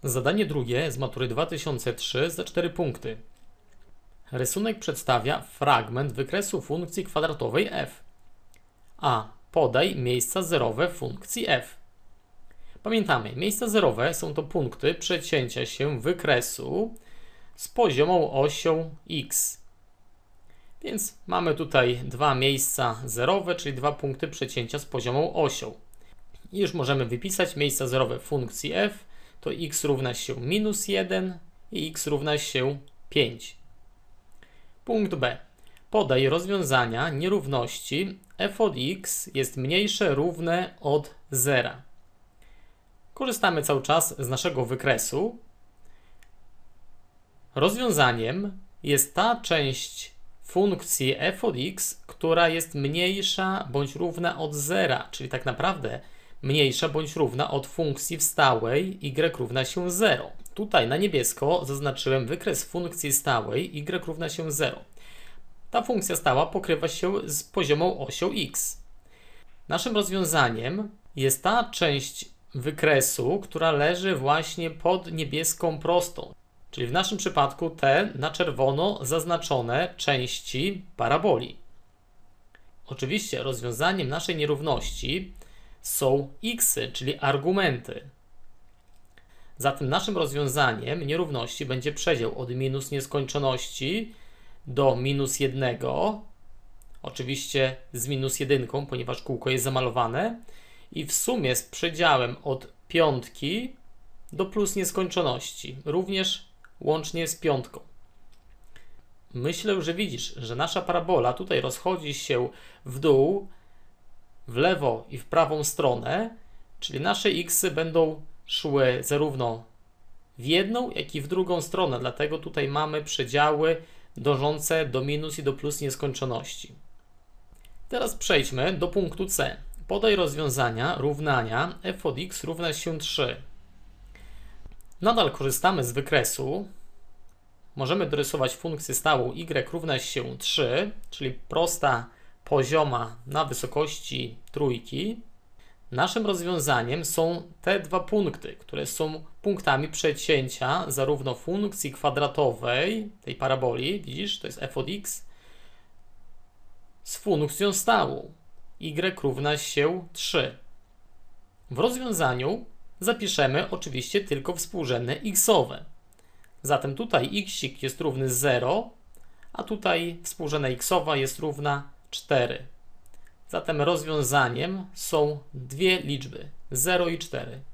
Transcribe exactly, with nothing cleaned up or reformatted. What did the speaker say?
Zadanie drugie z matury dwa tysiące trzy za cztery punkty. Rysunek przedstawia fragment wykresu funkcji kwadratowej f. A. Podaj miejsca zerowe funkcji f. Pamiętamy, miejsca zerowe są to punkty przecięcia się wykresu z poziomą osią x. Więc mamy tutaj dwa miejsca zerowe, czyli dwa punkty przecięcia z poziomą osią. I już możemy wypisać miejsca zerowe funkcji f. To x równa się minus jeden i x równa się pięć. Punkt B. Podaj rozwiązania nierówności f od x jest mniejsze równe od zera. Korzystamy cały czas z naszego wykresu. Rozwiązaniem jest ta część funkcji f od x, która jest mniejsza bądź równa od zera, czyli tak naprawdę mniejsza bądź równa od funkcji w stałej y równa się zero. Tutaj na niebiesko zaznaczyłem wykres funkcji stałej y równa się zero. Ta funkcja stała pokrywa się z poziomą osią x. Naszym rozwiązaniem jest ta część wykresu, która leży właśnie pod niebieską prostą, czyli w naszym przypadku te na czerwono zaznaczone części paraboli. Oczywiście rozwiązaniem naszej nierówności są xy, czyli argumenty. Zatem naszym rozwiązaniem nierówności będzie przedział od minus nieskończoności do minus jednego, oczywiście z minus jedynką, ponieważ kółko jest zamalowane, i w sumie z przedziałem od piątki do plus nieskończoności, również łącznie z piątką. Myślę, że widzisz, że nasza parabola tutaj rozchodzi się w dół, w lewo i w prawą stronę, czyli nasze xy będą szły zarówno w jedną, jak i w drugą stronę, dlatego tutaj mamy przedziały dążące do minus i do plus nieskończoności. Teraz przejdźmy do punktu C. Podaj rozwiązania równania f od x równa się trzy. Nadal korzystamy z wykresu. Możemy dorysować funkcję stałą y równa się trzy, czyli prosta pozioma na wysokości trójki. Naszym rozwiązaniem są te dwa punkty, które są punktami przecięcia zarówno funkcji kwadratowej, tej paraboli, widzisz, to jest f od x, z funkcją stałą y równa się trzy. W rozwiązaniu zapiszemy oczywiście tylko współrzędne xowe. Zatem tutaj x jest równy zero, a tutaj współrzędna xowa jest równa cztery. Zatem rozwiązaniem są dwie liczby, zero i cztery.